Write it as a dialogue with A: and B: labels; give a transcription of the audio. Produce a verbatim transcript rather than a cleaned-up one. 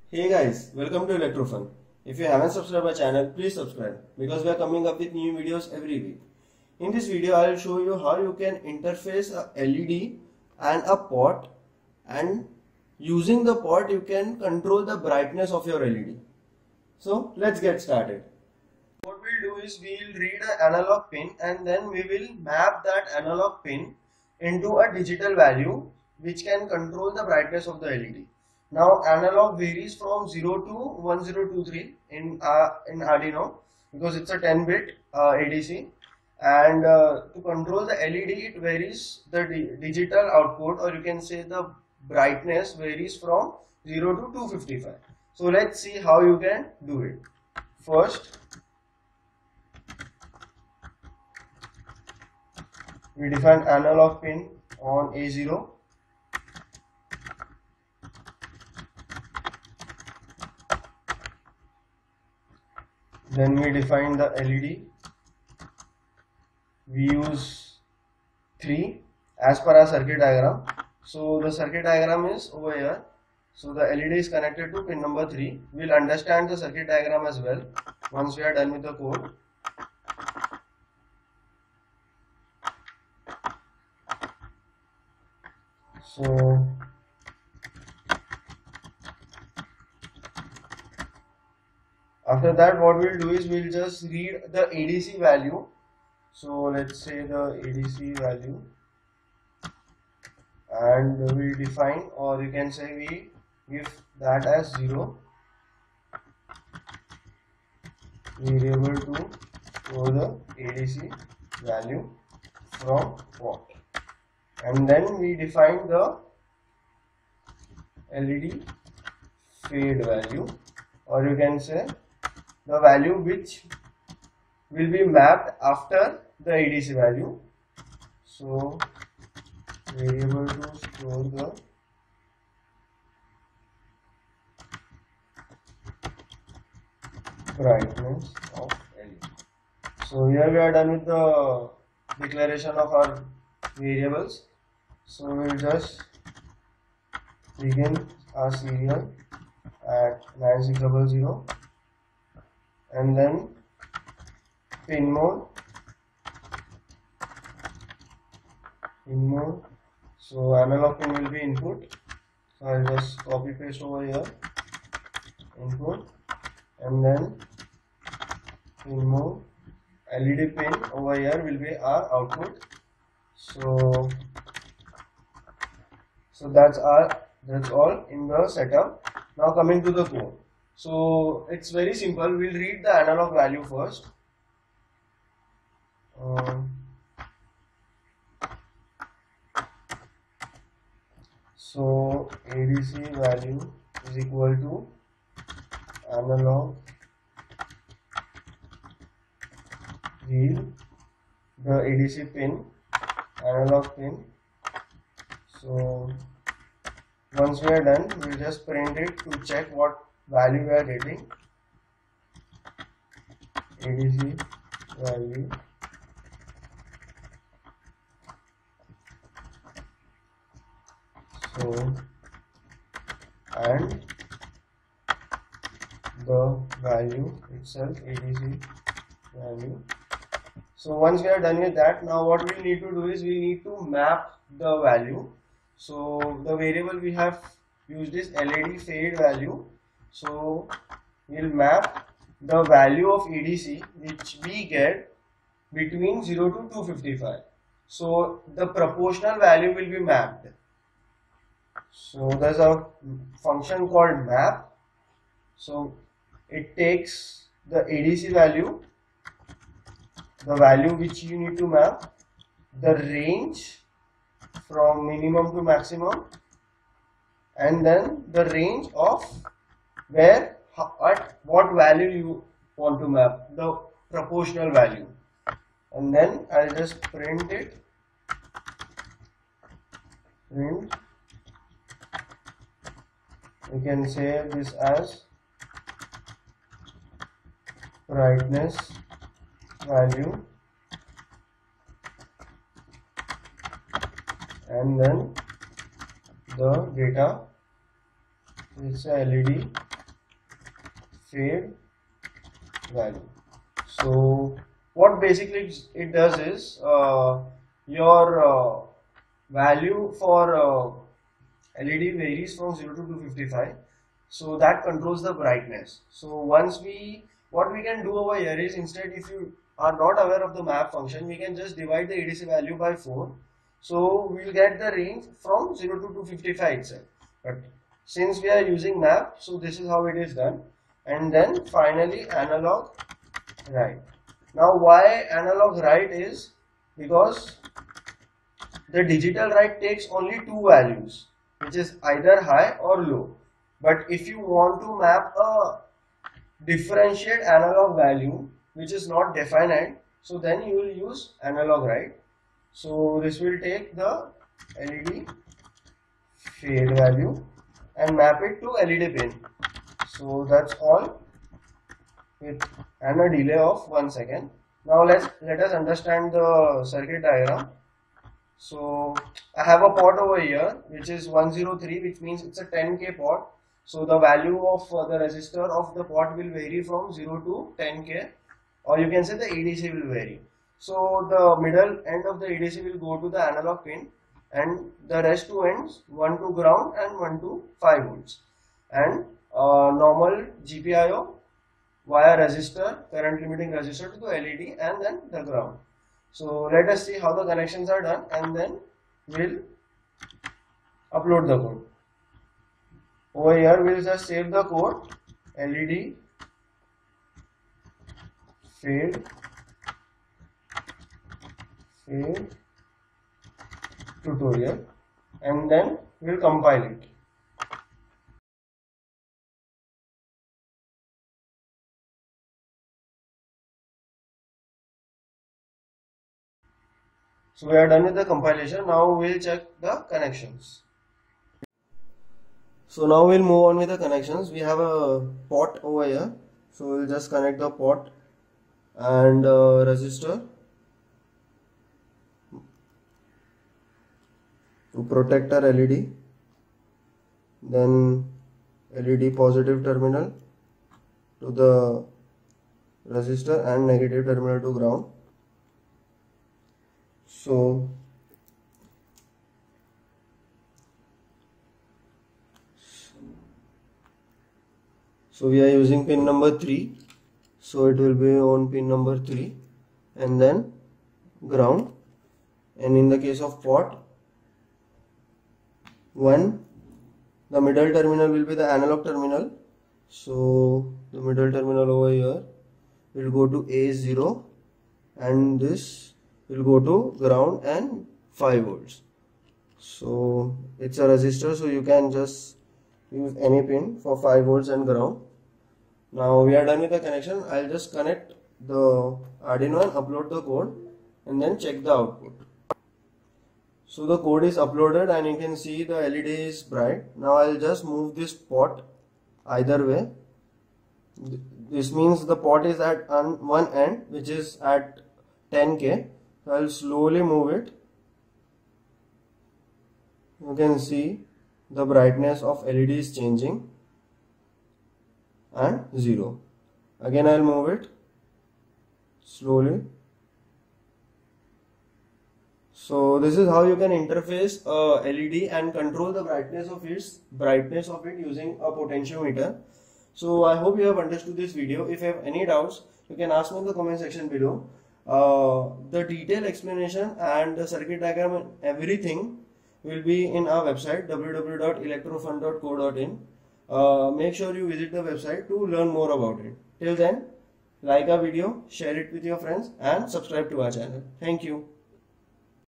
A: Hey guys, welcome to Electrofun. If you haven't subscribed my channel, please subscribe because we are coming up with new videos every week. In this video, I will show you how you can interface a L E D and a pot, and using the pot you can control the brightness of your L E D. So let's get started. What we'll do is we'll read an analog pin and then we will map that analog pin into a digital value which can control the brightness of the L E D. Now analog varies from zero to one zero two three in uh, in Arduino because it's a ten bit uh, A D C, and uh, to control the L E D it varies the di digital output, or you can say the brightness varies from zero to two fifty-five. So let's see how you can do it. First we define analog pin on A zero. Then we define the L E D. We use three as per our circuit diagram. So the circuit diagram is over here. So the L E D is connected to pin number three. We'll understand the circuit diagram as well once we are done with the code. So after that, what we'll do is we'll just read the A D C value. So let's say the A D C value, and we define, or you can say we give that as zero, variable to store the A D C value from pot, and then we define the L E D fade value, or you can say the value which will be mapped after the A D C value. So variable to store the brightness of L E D. So here we are done with the declaration of our variables. So we will just begin our serial at nine six zero zero, and then pin mode, pin mode. So analog pin will be input. So I'll just copy paste over here, input, and then pin mode. L E D pin over here will be our output. So so that's our that's all in the setup. Now coming to the code. So it's very simple. We'll read the analog value first. Um, so A D C value is equal to analog read the A D C pin, analog pin. So once we are done, we'll just print it to check what value we are getting. A D C value so and the value itself, A D C value. So once we are done with that, now what we need to do is we need to map the value. So the variable we have used is L E D fade value. So we'll map the value of A D C which we get between zero to two fifty-five. So the proportional value will be mapped. So there's a function called map. So it takes the A D C value, the value which you need to map, the range from minimum to maximum, and then the range of where at what value you want to map, the proportional value, and then I'll just print it. Print. We can say this as brightness value, and then the data is a L E D fade value. So what basically it does is uh, your uh, value for uh, L E D varies from zero to two fifty-five, so that controls the brightness. So once we, what we can do over here is, instead, if you are not aware of the map function, we can just divide the A D C value by four, so we will get the range from zero to two fifty-five itself. But since we are using map, so this is how it is done. And then finally analog write. Now why analog write is because the digital write takes only two values, which is either high or low. But if you want to map a differentiate analog value which is not definite, so then you will use analog write. So this will take the L E D fade value and map it to L E D pin. So that's all, with and a delay of one second. Now let's let us understand the circuit diagram. So I have a pot over here which is one zero three, which means it's a ten K pot. So the value of uh, the resistor of the pot will vary from zero to ten K, or you can say the A D C will vary. So the middle end of the A D C will go to the analog pin, and the rest two ends, one to ground and one to five volts, and uh, normal G P I O via resistor, current limiting resistor, to the L E D and then the ground. So let us see how the connections are done, and then we'll upload the code. Over here we'll just save the code L E D fade fade tutorial, and then we'll compile it. So we are done with the compilation. Now we'll check the connections. So now we'll move on with the connections. We have a pot over here, so we'll just connect the pot and uh, resistor to protect our L E D, then L E D positive terminal to the resistor and negative terminal to ground. So so we are using pin number three, so it will be on pin number three, and then ground. And in the case of pot one, the middle terminal will be the analog terminal, so the middle terminal over here will go to A zero, and this will go to ground and five volts. So it's a resistor, so you can just use any pin for five volts and ground. Now we are done with the connection. I'll just connect the Arduino and upload the code, and then check the output. So the code is uploaded and you can see the L E D is bright. Now I'll just move this pot either way. This means the pot is at one end, which is at ten K. So I'll slowly move it. You can see the brightness of L E D is changing, and zero. Again I'll move it slowly. So this is how you can interface a L E D and control the brightness of its brightness of it using a potentiometer. So I hope you have understood this video. If you have any doubts, you can ask me in the comment section below. Uh, the detailed explanation and the circuit diagram and everything will be in our website w w w dot electrofun dot co dot in. Uh, make sure you visit the website to learn more about it. Till then, like our video, share it with your friends, and subscribe to our channel. Thank you.